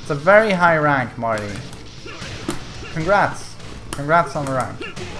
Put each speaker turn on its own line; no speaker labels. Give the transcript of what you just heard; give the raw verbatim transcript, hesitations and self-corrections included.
It's a very high rank, Marty. Congrats. Congrats on the rank.